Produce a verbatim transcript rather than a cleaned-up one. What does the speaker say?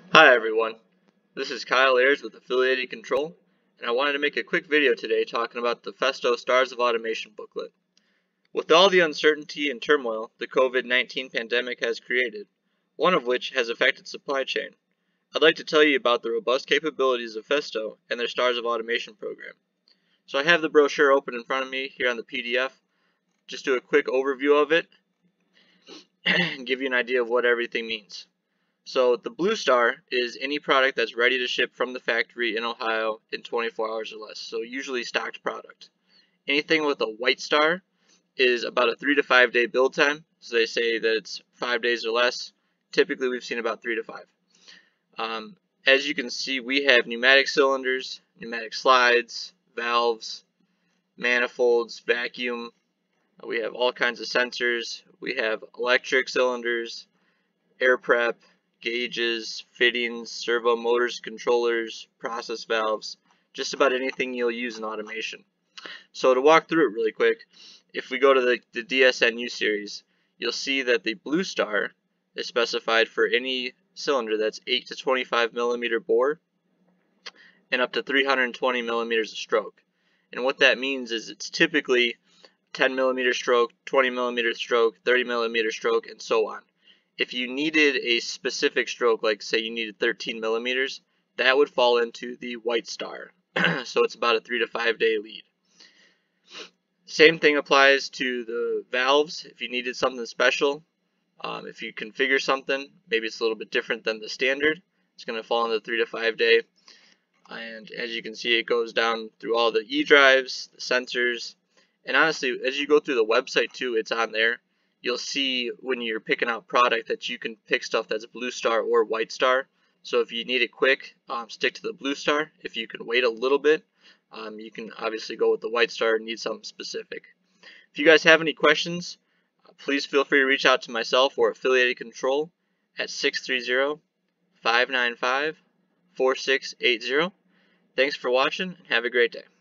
Hi everyone, this is Kyle Ayres with Affiliated Control, and I wanted to make a quick video today talking about the Festo Stars of Automation booklet. With all the uncertainty and turmoil the COVID nineteen pandemic has created, one of which has affected supply chain, I'd like to tell you about the robust capabilities of Festo and their Stars of Automation program. So I have the brochure open in front of me here on the P D F. Just do a quick overview of it and give you an idea of what everything means. So the blue star is any product that's ready to ship from the factory in Ohio in twenty-four hours or less, so usually stocked product. Anything with a white star is about a three to five day build time, so they say that it's five days or less. Typically we've seen about three to five. Um, as you can see, we have pneumatic cylinders, pneumatic slides, valves, manifolds, vacuum. We have all kinds of sensors. We have electric cylinders, air prep, gauges, fittings, servo motors, controllers, process valves, just about anything you'll use in automation. So to walk through it really quick, if we go to the, the D S N U series, you'll see that the blue star is specified for any cylinder that's eight to twenty-five millimeter bore and up to three hundred twenty millimeters of stroke. And what that means is it's typically ten millimeter stroke, twenty millimeter stroke, thirty millimeter stroke, and so on. If you needed a specific stroke, like say you needed thirteen millimeters, that would fall into the white star. So it's about a three to five day lead. Same thing applies to the valves. If you needed something special, um, if you configure something, maybe it's a little bit different than the standard, it's going to fall into the three to five day. And as you can see, it goes down through all the E drives, the sensors, and honestly, as you go through the website too, it's on there. You'll see when you're picking out product that you can pick stuff that's blue star or white star. So if you need it quick, um, stick to the blue star. If you can wait a little bit, um, you can obviously go with the white star and need something specific. If you guys have any questions, uh, please feel free to reach out to myself or Affiliated Control at six three zero, five nine five, four six eight zero. Thanks for watching and have a great day.